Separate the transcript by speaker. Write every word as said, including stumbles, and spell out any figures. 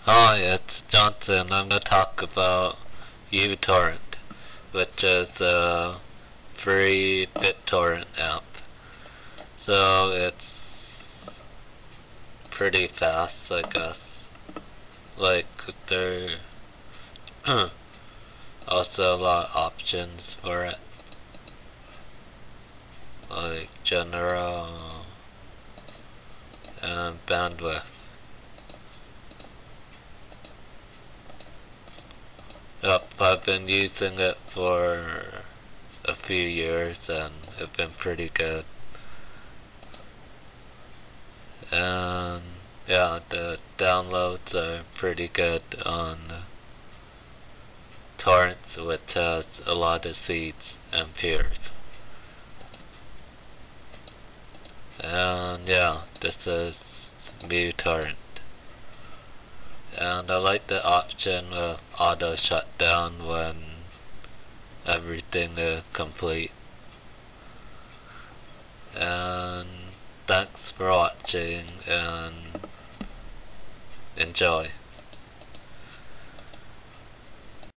Speaker 1: Hi, it's Johnson. I'm going to talk about Utorrent, which is a free BitTorrent app. So it's pretty fast, I guess. Like, there are also a lot of options for it. Like general and bandwidth. Yep, I've been using it for a few years and it's been pretty good. And yeah, the downloads are pretty good on torrents, which has a lot of seeds and peers. And yeah, this is Utorrent. And I like the option of auto shutdown when everything is complete. And thanks for watching and enjoy.